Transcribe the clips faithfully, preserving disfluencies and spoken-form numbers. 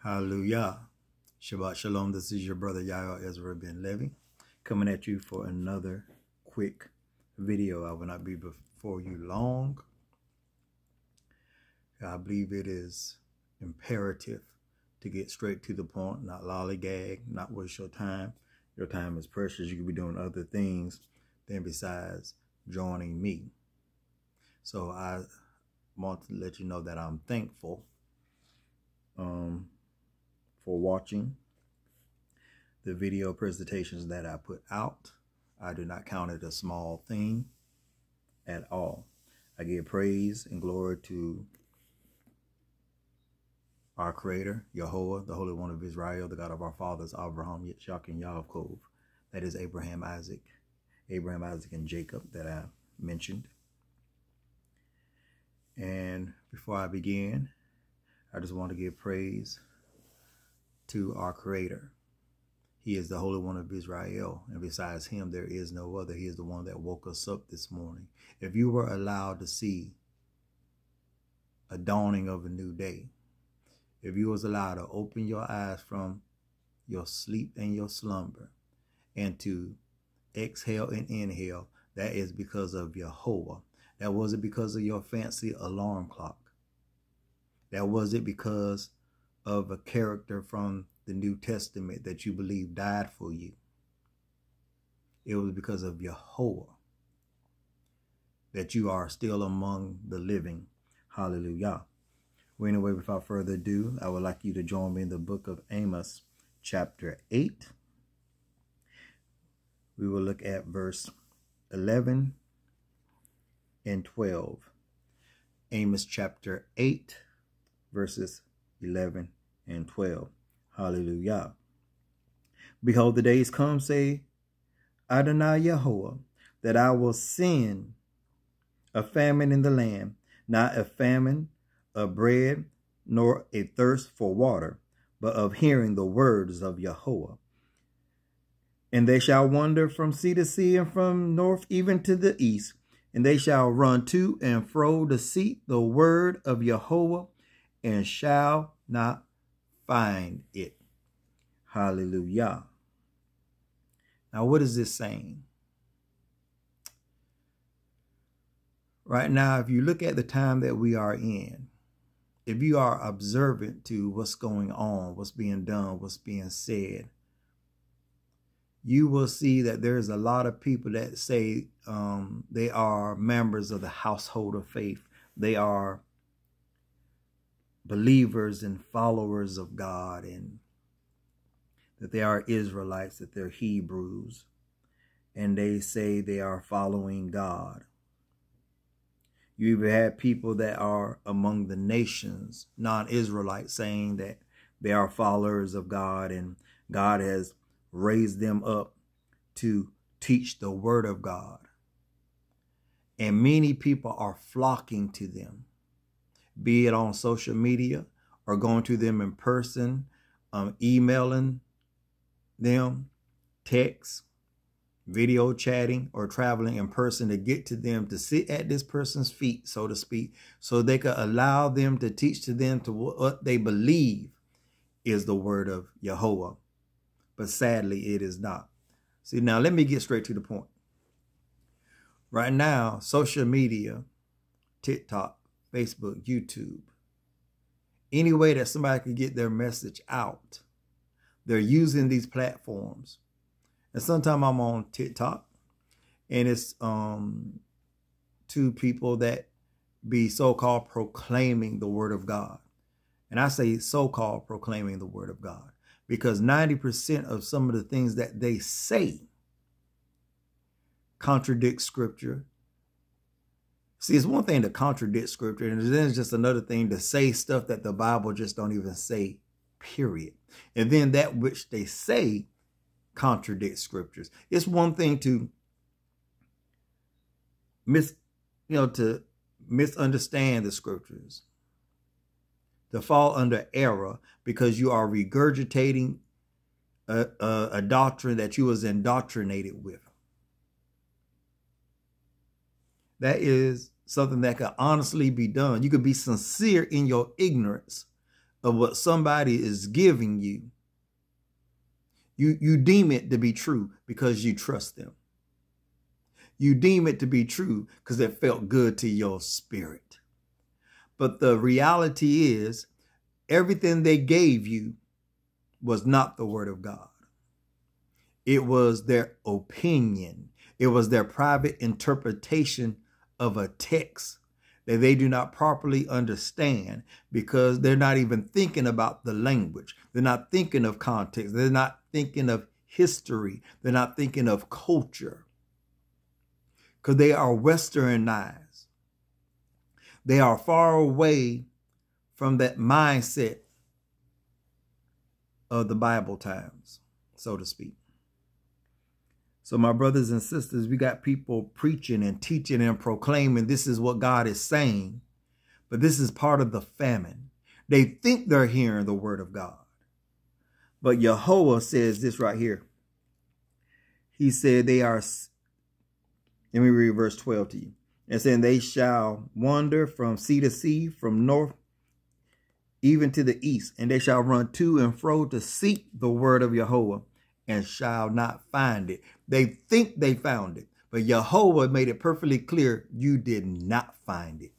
Hallelujah. Shabbat Shalom. This is your brother Yael Ezra Ben Levi coming at you for another quick video. I will not be before you long. I believe it is imperative to get straight to the point, not lollygag, not waste your time. Your time is precious. You could be doing other things than besides joining me. So I want to let you know that I'm thankful um, for watching the video presentations that I put out. I do not count it a small thing at all. I give praise and glory to our Creator, Yahweh, the Holy One of Israel, the God of our fathers, Abraham, Yitzchak, and Yaakov. That is Abraham, Isaac, Abraham, Isaac, and Jacob that I mentioned. And before I begin, I just want to give praise to our Creator. He is the Holy One of Israel, and besides him, there is no other. He is the one that woke us up this morning. If you were allowed to see a dawning of a new day, if you was allowed to open your eyes from your sleep and your slumber and to exhale and inhale, that is because of Yahweh. That wasn't because of your fancy alarm clock. That wasn't because of a character from the New Testament that you believe died for you. It was because of Yahweh that you are still among the living. Hallelujah. Well, anyway, without further ado, I would like you to join me in the book of Amos, chapter eight. We will look at verse eleven and twelve. Amos chapter eight, verses eleven and twelve. Hallelujah. Behold, the days come, say Adonai Yahweh, that I will send a famine in the land, not a famine of bread, nor a thirst for water, but of hearing the words of Yahweh. And they shall wander from sea to sea, and from north even to the east, and they shall run to and fro to seek the word of Yahweh, and shall not find it. Hallelujah. Now, what is this saying? Right now, if you look at the time that we are in, if you are observant to what's going on, what's being done, what's being said, you will see that there's a lot of people that say um, they are members of the household of faith. They are believers and followers of God, and that they are Israelites, that they're Hebrews, and they say they are following God. You even have people that are among the nations, non-Israelites, saying that they are followers of God and God has raised them up to teach the word of God. And many people are flocking to them, be it on social media or going to them in person, um, emailing them, text, video chatting, or traveling in person to get to them, to sit at this person's feet, so to speak, so they could allow them to teach to them to what they believe is the word of Yahweh. But sadly, it is not. See, now let me get straight to the point. Right now, social media, TikTok, Facebook, YouTube, any way that somebody can get their message out, they're using these platforms. And sometimes I'm on TikTok, and it's um, two people that be so-called proclaiming the word of God. And I say so-called proclaiming the word of God, because ninety percent of some of the things that they say contradict scripture. See, it's one thing to contradict scripture, and then it's just another thing to say stuff that the Bible just don't even say, period. And then that which they say contradict scriptures. It's one thing to mis, you know, to misunderstand the scriptures, to fall under error because you are regurgitating a, a, a doctrine that you was indoctrinated with. That is something that could honestly be done. You could be sincere in your ignorance, of what somebody is giving you, you, you deem it to be true because you trust them. You deem it to be true because it felt good to your spirit. But the reality is, everything they gave you was not the word of God. It was their opinion. It was their private interpretation of a text that they do not properly understand because they're not even thinking about the language. They're not thinking of context. They're not thinking of history. They're not thinking of culture because they are westernized. They are far away from that mindset of the Bible times, so to speak. So my brothers and sisters, we got people preaching and teaching and proclaiming this is what God is saying, but this is part of the famine. They think they're hearing the word of God. But Yahweh says this right here. He said they are, let me read verse twelve to you. And saying they shall wander from sea to sea, from north even to the east, and they shall run to and fro to seek the word of Yahweh, and shall not find it. They think they found it, but Yahweh made it perfectly clear you did not find it.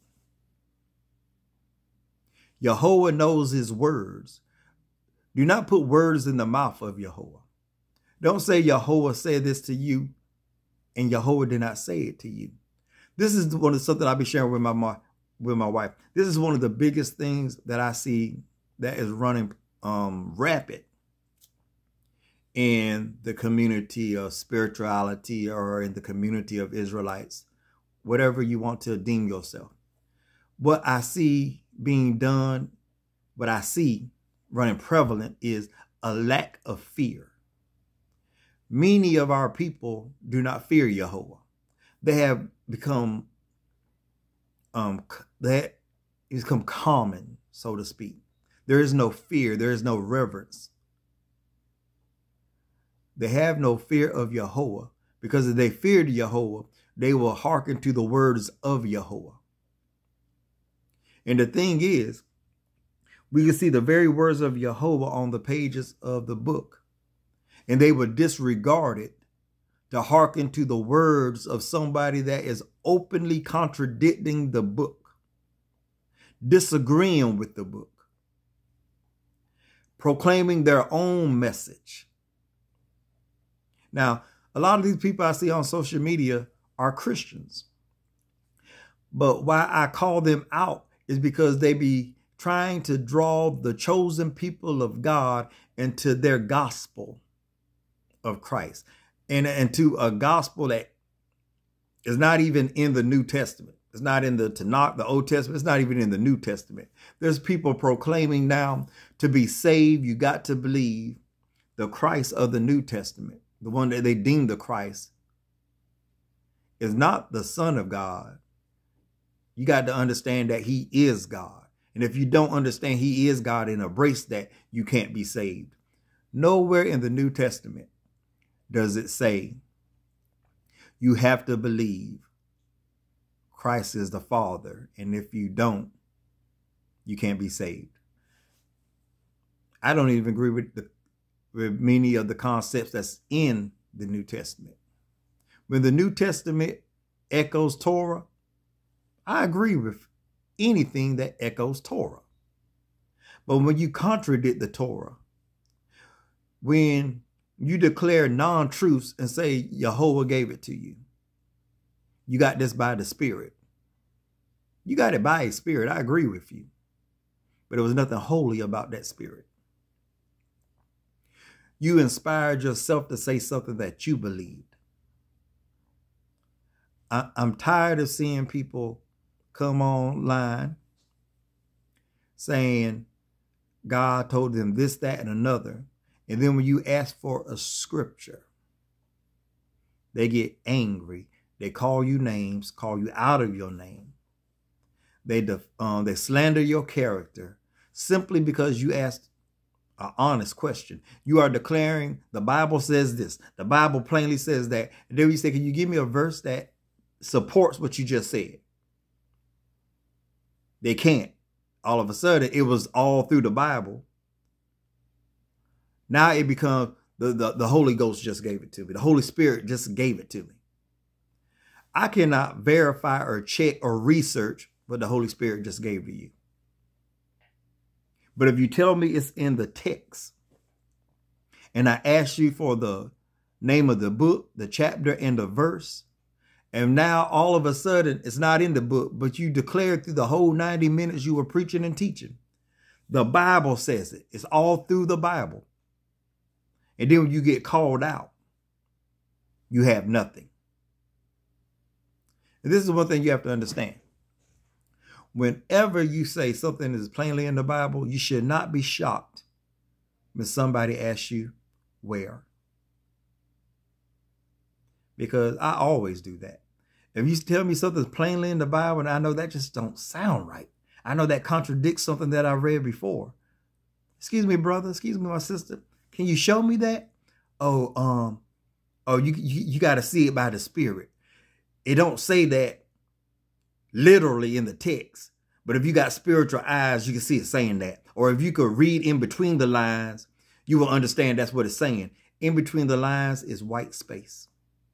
Yahweh knows his words. Do not put words in the mouth of Yahweh. Don't say Yahweh said this to you, and Yahweh did not say it to you. This is one of something I'll be sharing with my with my wife. This is one of the biggest things that I see that is running um, rapid in the community of spirituality or in the community of Israelites, whatever you want to deem yourself. What I see being done, what I see running prevalent is a lack of fear. Many of our people do not fear Yahweh. They have become, um, they become common, so to speak. There is no fear. There is no reverence. They have no fear of Yahweh, because if they feared Yahweh, they will hearken to the words of Yahweh. And the thing is, we can see the very words of Yahweh on the pages of the book, and they would disregard it to hearken to the words of somebody that is openly contradicting the book, disagreeing with the book, proclaiming their own message. Now, a lot of these people I see on social media are Christians. But why I call them out is because they be trying to draw the chosen people of God into their gospel of Christ. And, and to a gospel that is not even in the New Testament. It's not in the Tanakh, the Old Testament. It's not even in the New Testament. There's people proclaiming now to be saved, you got to believe the Christ of the New Testament. The one that they deem the Christ is not the Son of God. You got to understand that he is God. And if you don't understand he is God and embrace that, you can't be saved. Nowhere in the New Testament does it say you have to believe Christ is the Father. And if you don't, you can't be saved. I don't even agree with the with many of the concepts that's in the New Testament. When the New Testament echoes Torah, I agree with anything that echoes Torah. But when you contradict the Torah, when you declare non-truths and say Yahweh gave it to you, you got this by the Spirit. You got it by his Spirit. I agree with you. But there was nothing holy about that Spirit. You inspired yourself to say something that you believed. I, I'm tired of seeing people come online saying God told them this, that, and another. And then when you ask for a scripture, they get angry. They call you names, call you out of your name. They, def, um, they slander your character simply because you asked an honest question. You are declaring the Bible says this. The Bible plainly says that. And then you say, can you give me a verse that supports what you just said? They can't. all of a sudden it was all through the Bible. Now it becomes the, the, the Holy Ghost just gave it to me. The Holy Spirit just gave it to me. I cannot verify or check or research what the Holy Spirit just gave to you. But if you tell me it's in the text, and I ask you for the name of the book, the chapter, and the verse, and now all of a sudden it's not in the book, but you declared through the whole ninety minutes you were preaching and teaching. The Bible says it. It's all through the Bible. And then when you get called out, you have nothing. And this is one thing you have to understand. Whenever you say something is plainly in the Bible, you should not be shocked when somebody asks you where. Because I always do that. If you tell me something's plainly in the Bible and I know that just don't sound right, I know that contradicts something that I read before. Excuse me, brother. Excuse me, my sister. Can you show me that? Oh, um, oh, you, you, you got to see it by the Spirit. It don't say that literally in the text, but if you got spiritual eyes, you can see it saying that. Or if you could read in between the lines, you will understand that's what it's saying. In between the lines is white space.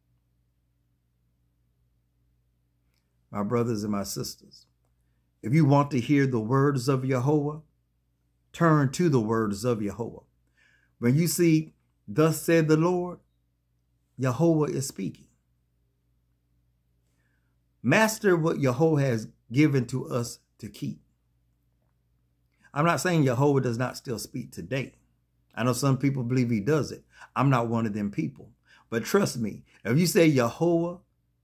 My brothers and my sisters, if you want to hear the words of Yahweh, turn to the words of Yahweh. When you see, thus said the Lord, Yahweh is speaking. Master what Yahweh has given to us to keep. I'm not saying Yahweh does not still speak today. I know some people believe he does it. I'm not one of them people. But trust me, if you say Yahweh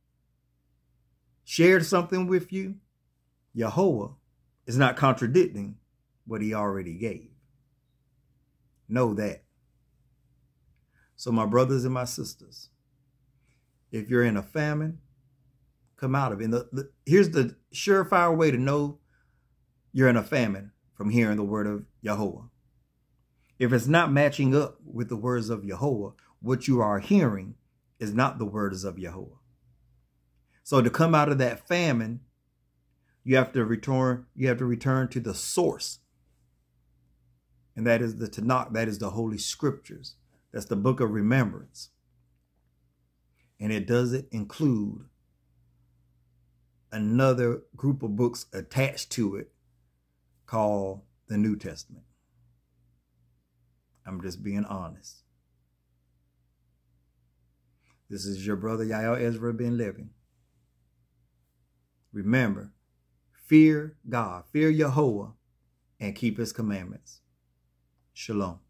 shared something with you, Yahweh is not contradicting what he already gave. Know that. So my brothers and my sisters, if you're in a famine, come out of it. And the, the, here's the surefire way to know you're in a famine from hearing the word of Yahweh. If it's not matching up with the words of Yahweh, what you are hearing is not the words of Yahweh. So to come out of that famine, you have to return, you have to return to the source. And that is the Tanakh, that is the Holy Scriptures. That's the book of remembrance. And it doesn't include another group of books attached to it called the New Testament. I'm just being honest. This is your brother Yael Ezra Ben Living. Remember, fear God, fear Yahweh, and keep his commandments. Shalom.